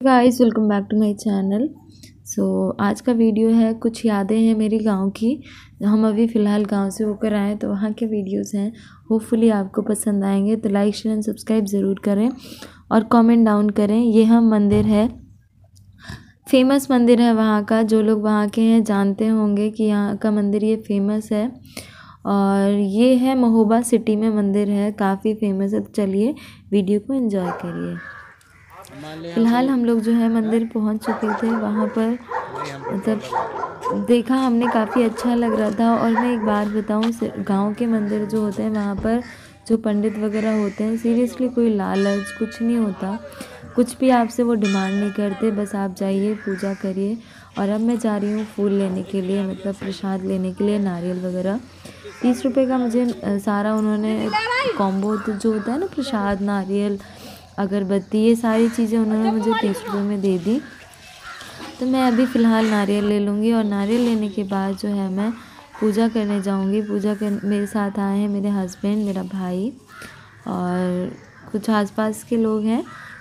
Guys, welcome back to my channel. आज का video है, कुछ यादें हैं मेरी गांव की। हम अभी फ़िलहाल गांव से होकर आए तो वहां के वीडियोस हैं। होपफुली आपको पसंद आएंगे, तो लाइक शेयर एंड सब्सक्राइब ज़रूर करें और कमेंट डाउन करें। ये हम मंदिर है, फेमस मंदिर है वहाँ का। जो लोग वहाँ के हैं जानते होंगे कि यहाँ का मंदिर ये फेमस है। और ये है महोबा सिटी में मंदिर है, काफ़ी फेमस है। तो चलिए वीडियो को एंजॉय करिए। फ़िलहाल हम लोग जो है मंदिर पहुंच चुके थे। वहाँ पर मतलब देखा हमने, काफ़ी अच्छा लग रहा था। और मैं एक बात बताऊं, गांव के मंदिर जो होते हैं वहाँ पर जो पंडित वगैरह होते हैं, सीरियसली कोई लालच कुछ नहीं होता। कुछ भी आपसे वो डिमांड नहीं करते, बस आप जाइए पूजा करिए। और अब मैं जा रही हूँ फूल लेने के लिए, मतलब प्रसाद लेने के लिए, नारियल वगैरह। 30 रुपये का मुझे सारा उन्होंने कॉम्बो जो होता है ना, प्रसाद, नारियल, अगरबत्ती, ये सारी चीज़ें उन्होंने मुझे 30 रुपये में दे दी। तो मैं अभी फ़िलहाल नारियल ले लूँगी और नारियल लेने के बाद जो है मैं पूजा करने जाऊँगी। मेरे साथ आए हैं मेरे हस्बैंड, मेरा भाई और कुछ आसपास के लोग हैं।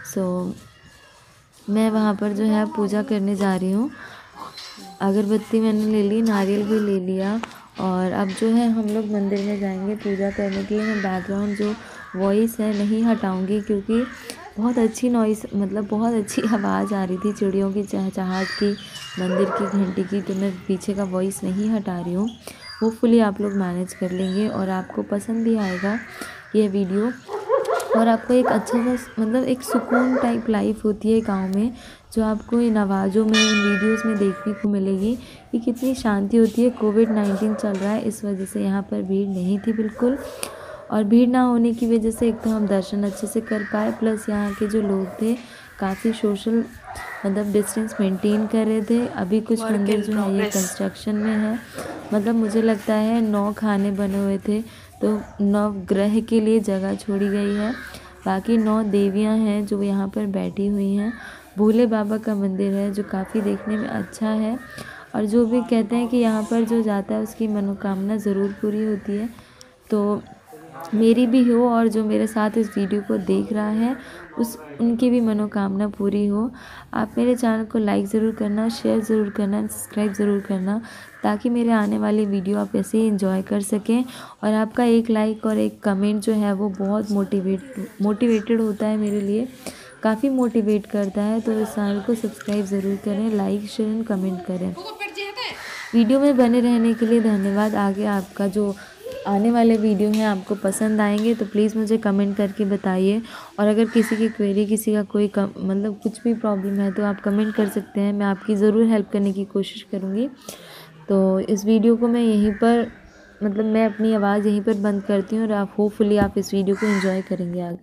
मैं वहाँ पर जो है पूजा करने जा रही हूँ। अगरबत्ती मैंने ले ली, नारियल भी ले लिया। और अब जो है हम लोग मंदिर में जाएंगे पूजा करने के लिए। मैं बैकग्राउंड जो वॉइस है नहीं हटाऊंगी, क्योंकि बहुत अच्छी नॉइस, मतलब बहुत अच्छी आवाज़ आ रही थी चिड़ियों की चहचहाट की, मंदिर की घंटी की। तो मैं पीछे का वॉइस नहीं हटा रही हूँ। होपफुली आप लोग मैनेज कर लेंगे और आपको पसंद भी आएगा ये वीडियो। और आपको एक अच्छा सा, मतलब एक सुकून टाइप लाइफ होती है गांव में, जो आपको इन आवाज़ों में, इन वीडियोस में देखने को मिलेगी कि कितनी शांति होती है। कोविड-19 चल रहा है, इस वजह से यहाँ पर भीड़ नहीं थी बिल्कुल। और भीड़ ना होने की वजह से एक तो हम दर्शन अच्छे से कर पाए, प्लस यहाँ के जो लोग थे काफ़ी सोशल, मतलब डिस्टेंस मेंटेन कर रहे थे। अभी कुछ मंदिर जो है ये कंस्ट्रक्शन में है, मतलब मुझे लगता है 9 खाने बने हुए थे, तो 9 ग्रह के लिए जगह छोड़ी गई है। बाकी 9 देवियां हैं जो यहाँ पर बैठी हुई हैं। भोले बाबा का मंदिर है जो काफ़ी देखने में अच्छा है। और जो भी कहते हैं कि यहाँ पर जो जाता है उसकी मनोकामना ज़रूर पूरी होती है। तो मेरी भी हो, और जो मेरे साथ इस वीडियो को देख रहा है उनकी भी मनोकामना पूरी हो। आप मेरे चैनल को लाइक ज़रूर करना, शेयर ज़रूर करना, सब्सक्राइब ज़रूर करना, ताकि मेरे आने वाली वीडियो आप ऐसे ही एंजॉय कर सकें। और आपका एक लाइक और एक कमेंट जो है वो बहुत मोटिवेटेड होता है मेरे लिए, काफ़ी मोटिवेट करता है। तो इस चैनल को सब्सक्राइब ज़रूर करें, लाइक शेयर एंड कमेंट करें। वीडियो में बने रहने के लिए धन्यवाद। आगे आपका जो आने वाले वीडियो हैं आपको पसंद आएंगे तो प्लीज़ मुझे कमेंट करके बताइए। और अगर किसी की क्वेरी, किसी का कोई मतलब कुछ भी प्रॉब्लम है तो आप कमेंट कर सकते हैं, मैं आपकी ज़रूर हेल्प करने की कोशिश करूँगी। तो इस वीडियो को मैं यहीं पर, मतलब मैं अपनी आवाज़ यहीं पर बंद करती हूँ। और आप होपफुली आप इस वीडियो को एंजॉय करेंगे आगे।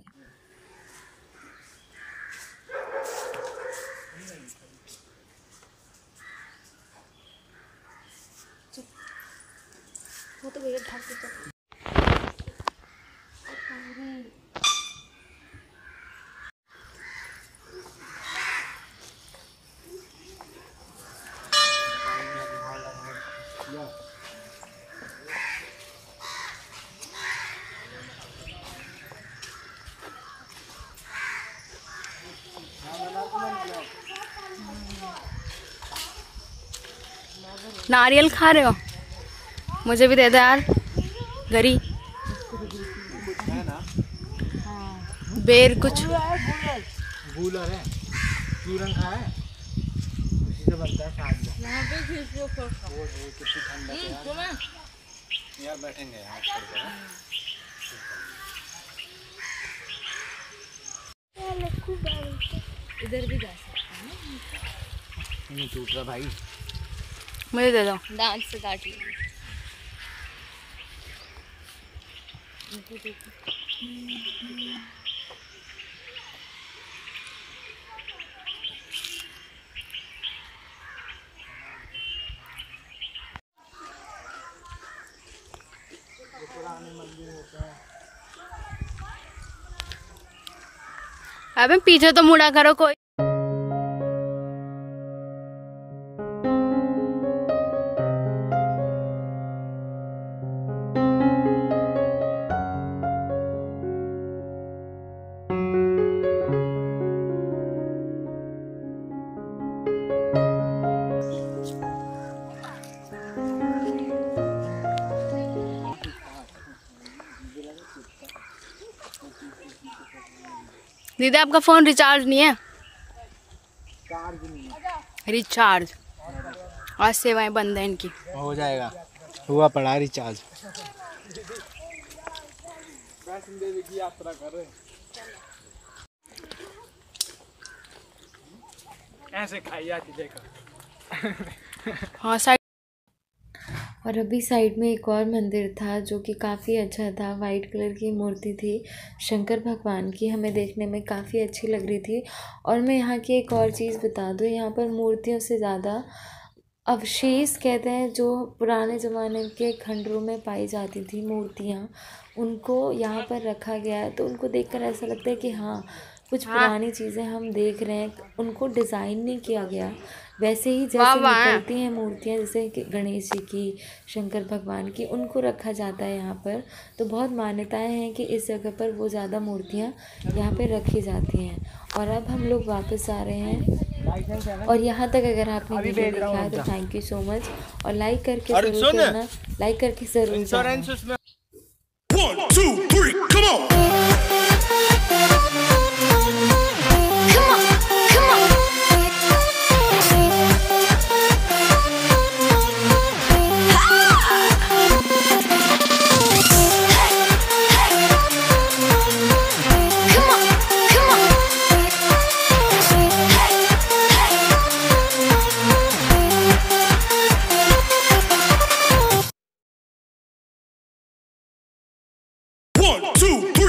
वो तो भैया ढक के नारियल खा रहे हो? मुझे भी दे दो यार। गरी बेर कुछ गूलर है, चूरन खा है, उसी से बनता है शादी में। यहाँ पे वो कितनी ठंडा है यार, बैठेंगे यहाँ इधर भी जा सकते हैं। नहीं टूट रहा भाई, मुझे दे दो। दांत से काट ली। अबे पीछे तो मुड़ा करो कोई। दीदी आपका फोन रिचार्ज नहीं है? चार्ज नहीं है। रिचार्ज आज सेवाएं बंद है इनकी। हो जाएगा, हुआ पड़ा रिचार्ज। वैष्णो देवी की यात्रा कर रहे ऐसे खाई जाती देखा। हाँ साइड। और अभी साइड में एक और मंदिर था जो कि काफ़ी अच्छा था। वाइट कलर की मूर्ति थी शंकर भगवान की, हमें देखने में काफ़ी अच्छी लग रही थी। और मैं यहाँ की एक और चीज़ बता दूँ, यहाँ पर मूर्तियों से ज़्यादा अवशेष कहते हैं जो पुराने ज़माने के खंडरों में पाई जाती थी मूर्तियाँ, उनको यहाँ पर रखा गया है। तो उनको देखकर ऐसा लगता है कि हाँ कुछ पुरानी चीज़ें हम देख रहे हैं। उनको डिज़ाइन नहीं किया गया, वैसे ही जैसे निकलती हैं मूर्तियाँ, जैसे कि गणेश जी की, शंकर भगवान की, उनको रखा जाता है यहाँ पर। तो बहुत मान्यताएं हैं कि इस जगह पर वो ज़्यादा मूर्तियाँ यहाँ पे रखी जाती हैं। और अब हम लोग वापस आ रहे हैं। और यहाँ तक अगर आपने वीडियो देखा है तो थैंक यू सो मच। और लाइक करके ज़रूर करना, लाइक करके ज़रूर करना। 1 2 3 come on. One, two, three.